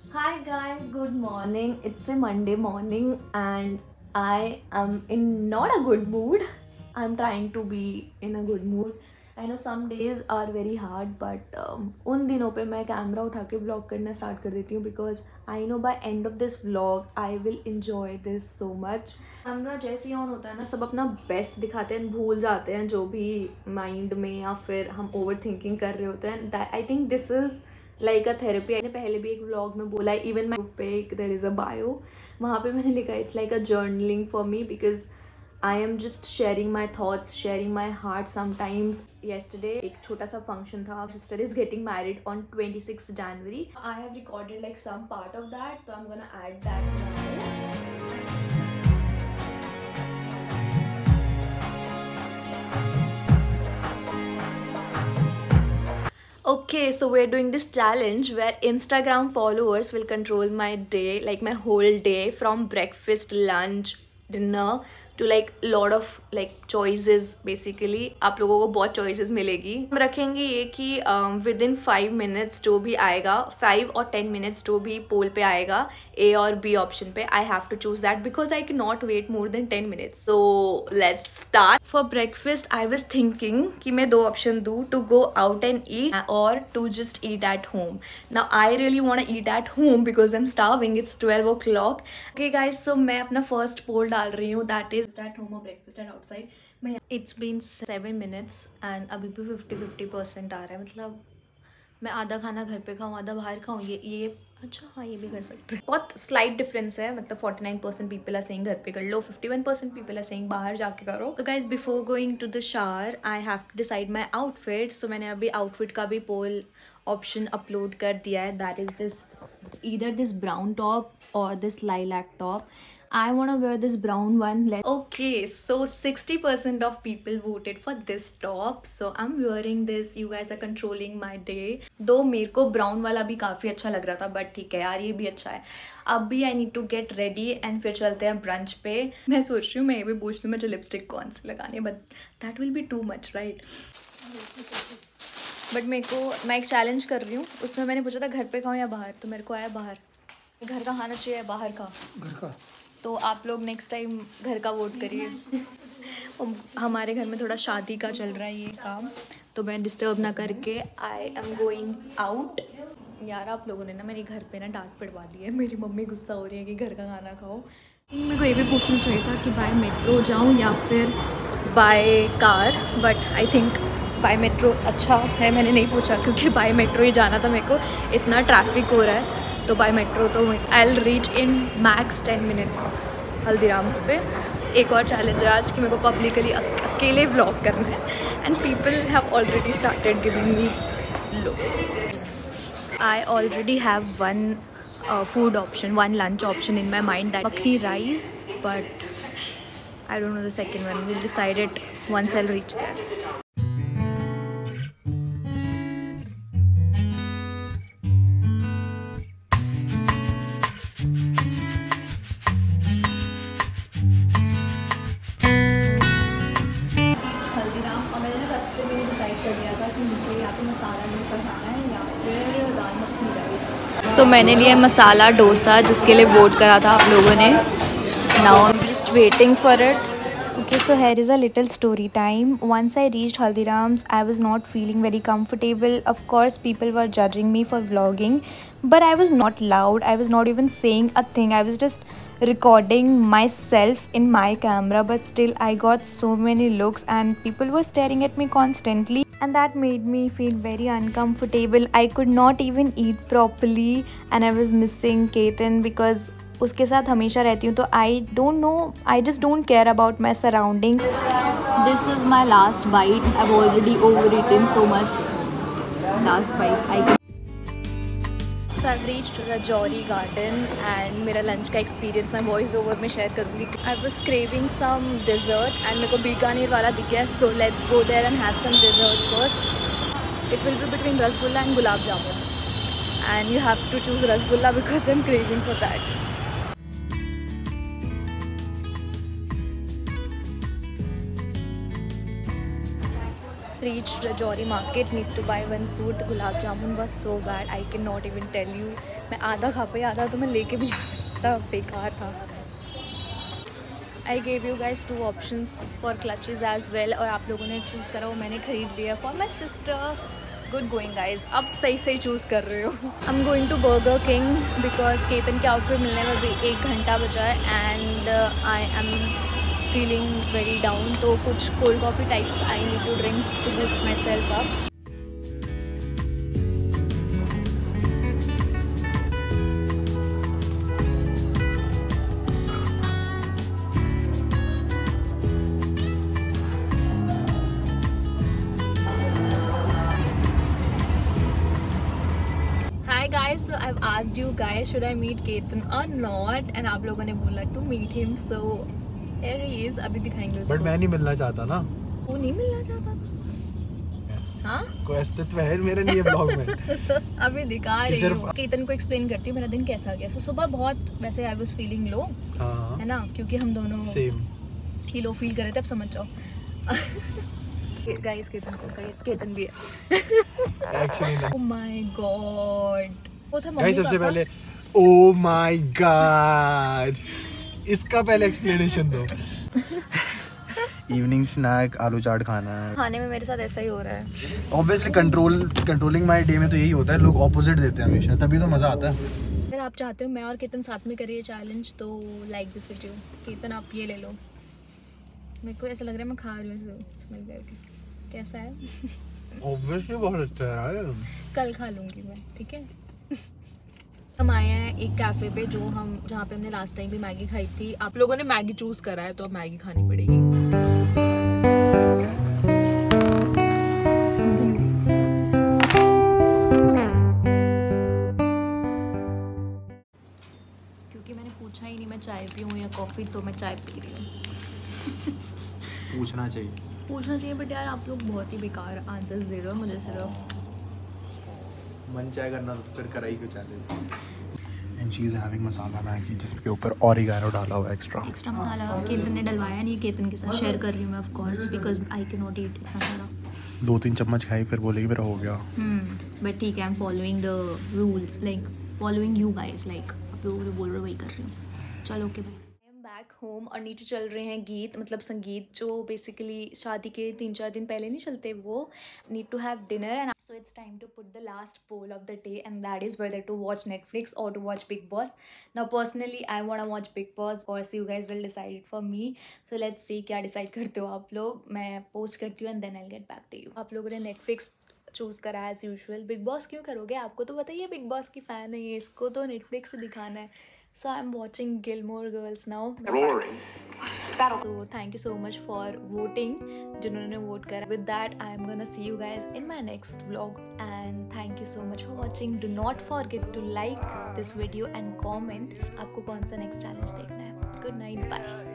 Hi guys, good morning. It's a Monday morning and I am in not a good mood. I'm trying to be in a good mood. I know some days are very hard but उन दिनों पे मैं camera उठा के vlog करना start कर देती हूँ because I know by end of this vlog I will enjoy this so much. Camera जैसे ही ऑन होता है ना सब अपना बेस्ट दिखाते हैं, भूल जाते हैं जो भी माइंड में या फिर हम ओवर थिंकिंग कर रहे होते हैं. I think this is like a therapy. मैंने पहले भी एक व्लॉग में बोला है, इवन माई पे एक देयर इज़ अ बायो, वहाँ पे मैंने लिखा it's like a journaling for me because I am just sharing my thoughts, sharing my heart sometimes. Yesterday एक छोटा सा फंक्शन था. Sister is getting married on 26 January. I have recorded like some part of that, तो I am gonna add that now. Okay, so we're doing this challenge where Instagram followers will control my day, like my whole day, from breakfast, lunch, dinner to like lot of like choices. Basically आप लोगों को बहुत choices मिलेगी. हम रखेंगे ये कि within 5 minutes जो भी आएगा, 5 or 10 minutes जो भी poll पे आएगा A और B option पे, I have to choose that because I cannot wait more than 10 minutes. So let's start. For breakfast I was thinking कि मैं दो option दूँ, to go out and eat or to just eat at home. Now I really want to eat at home because I'm starving. It's 12 o'clock. Okay guys, so मैं अपना first poll डाल रही हूँ, that is at home or breakfast at outside. It's been 7 minutes and अभी भी 50-50% आ रहा है. मतलब मैं आधा खाना घर पे खाऊँ, आधा बाहर खाऊँ. ये अच्छा, हाँ ये भी कर सकते हैं. बहुत स्लाइट डिफरेंस है. मतलब 49% पीपल आर सेइंग घर पे कर लो, 51% पीपल आर सेइंग बाहर जाके करो. तो guys before going to the shower I have to decide my outfit. So मैंने अभी आउटफिट का भी पोल ऑप्शन अपलोड कर दिया है. That is this, either this brown top or this lilac top. I want to wear this brown one. Okay, so 60% of people voted for this top, so I'm wearing this. You guys are controlling my day. दो मेरे को brown वाला भी काफ़ी अच्छा लग रहा था, but ठीक है यार, ये भी अच्छा है. अब भी I need to get ready and फिर चलते हैं brunch पे. मैं सोच रही हूँ मैं ये भी पूछ लूँ मुझे लिपस्टिक कौन सी लगानी है, but that will be too much, right? But मेरे को, मैं एक चैलेंज कर रही हूँ. उसमें मैंने पूछा था घर पे खाऊँ या बाहर, तो मेरे को आया बाहर. घर का खाना चाहिए, बाहर का? घर का. तो आप लोग नेक्स्ट टाइम घर का वोट करिए. हमारे घर में थोड़ा शादी का चल रहा है ये काम, तो मैं डिस्टर्ब ना करके आई एम गोइंग आउट. यार आप लोगों ने ना मेरे घर पे ना डांट पड़वा दी है. मेरी मम्मी गुस्सा हो रही है कि घर का खाना खाओ. मेरे को ये भी पूछना चाहिए था कि बाय मेट्रो जाऊँ या फिर by car, but I think by metro अच्छा है. मैंने नहीं पूछा क्योंकि बाय मेट्रो ही जाना था मेरे को. इतना ट्रैफिक हो रहा है तो बाय मेट्रो तो I will reach in max 10 minutes Haldiram's पे. एक और चैलेंज है आज कि मेरे को पब्लिकली अकेले व्लॉग करना है and people have already started giving me looks. I already have one food option, one lunch option in my mind, that makhni rice, but I don't know the second one. We'll decide it once I'll reach there. Haldiram, और मैंने रास्ते में decide कर लिया था कि मुझे या तो मसाला डोसा खाना है या फिर दाल मखनी राइस. सो मैंने लिया मसाला डोसा जिसके लिए वोट करा था आप लोगों ने. Now I am just waiting for it. Okay, so here is a little story time. Once I reached Haldiram's, I was not feeling very comfortable. Of course, people were judging me for vlogging, but I was not loud. I was not even saying a thing. I was just recording myself in my camera, but still I got so many looks and people were staring at me constantly, and that made me feel very uncomfortable. I could not even eat properly and I was missing Ketan because उसके साथ हमेशा रहती हूँ. तो I don't know, I just don't care about my surrounding. This is my last bite. I have already over eaten so much. Last bite I. So I reached Rajouri Garden and मेरा lunch का experience मैं voice over में share करूँगी. I was craving some dessert and मेरे को बीकानेर वाला दिख गया. So let's go there and have some dessert first. It will be between rasgulla and gulab jamun and you have to choose rasgulla because I am craving for that. reached Rajouri market, need to buy one suit. Gulab jamun was so bad, I cannot even tell you. मैं आधा खा पाई, आधा तो मैं लेके भी नहीं, इतना बेकार था. I gave you guys 2 options for clutches as well, और आप लोगों ने चूज़ करा वो मैंने ख़रीद लिया for my sister. Good going guys, अब सही चूज़ कर रहे हो. I'm going to Burger King because Ketan के आउटफिट मिलने में भी 1 घंटा बचा है and I am feeling very down, तो कुछ cold coffee types I need to drink to boost myself up. Guys, so I've asked you guys should I meet Ketan or not, and आप लोगों ने बोला to meet him, so here he is. अभी दिखाएंगे उसको. But मैं नहीं मिलना चाहता ना. वो नहीं मिलना चाहता था. हाँ? कोई अस्तित्व है मेरे लिए ब्लॉग में. अभी दिखा रही हूँ. केतन को एक्सप्लेन करती हूँ मेरा दिन कैसा गया. So सुबह बहुत वैसे I was feeling low, है ना, क्योंकि हम दोनों Same. ही लो फील कर रहे थे. अब समझ जाओ. गाइस केतन भी है. Actually नहीं. Oh my God. वो था गाइस सबसे पहले Oh my God. इसका पहले एक्सप्लेनेशन दो. इवनिंग स्नैक आलू चाट खाना है. खाने में मेरे साथ ऐसा ही हो रहा है. ऑब्वियसली कंट्रोलिंग माय डे में तो यही होता है. लोग ऑपोजिट देते हैं हमेशा, तभी तो मजा आता है. अगर आप चाहते हो मैं और केतन साथ में करिए चैलेंज, तो लाइक दिस वीडियो. केतन आप ये ले लो. मेरे को ऐसा लग रहा है मैं खा रही हूँ स्मेल करके. कैसा है? ऑब्वियसली बहुत अच्छा है. कल खा लूँगी मैं, ठीक है. हम आए हैं एक कैफ़े पे जहाँ पे हमने लास्ट टाइम भी मैगी खाई थी. आप लोगों ने मैगी चूज़ करा है तो अब मैगी खानी पड़ेगी. क्योंकि मैंने पूछा ही नहीं मैं चाय पीऊँ या कॉफ़ी, तो मैं चाय पी रही हूँ. पूछना चाहिए बट यार आप लोग बहुत ही बेकार आंसर्स दे रहे हो मुझे. सिर्फ मन चाहे करना तो फिर करा ही क्यों चाहते. And she is having masala Maggi जिसके ऊपर ऑरिगेनो डाला हुआ है. एक्स्ट्रा मसाला केतन ने डलवाया नहीं. केतन के साथ शेयर कर रही हूँ मैं of course because I can not eat इतना सारा. 2-3 चम्मच खाई फिर बोलेगी मेरा हो गया. बट ठीक है, I am following the rules, like following you guys. Like आप लोग जो बोल रहे हो वही कर रही हूँ. चलो ओके बाय. बैक होम और नीचे चल रहे हैं गीत, मतलब संगीत जो बेसिकली शादी के 3-4 दिन पहले नहीं चलते. वो need to have dinner and so it's time to put the last poll of the day and that is whether to watch Netflix और to watch Bigg Boss. Now personally I want to watch Bigg Boss. Course you guys will decide it for me. So let's see क्या decide करते हो आप लोग. मैं post करती हूँ and then I will get back to you. आप लोगों ने नेटफ्लिक्स चूज़ करा एज यूजुअल. बिग बॉस क्यों करोगे? आपको तो बताइए बिग बॉस की फ़ैन है ये, इसको तो नेटफ्लिक्स से दिखाना है. So I'm watching Gilmore Girls now. Rory. So thank you so much for voting. जिन्होंने वोट करा. With that, I'm gonna see you guys in my next vlog. And thank you so much for watching. Do not forget to like this video and comment. आपको कौन सा next challenge देखना है. Good night. Bye.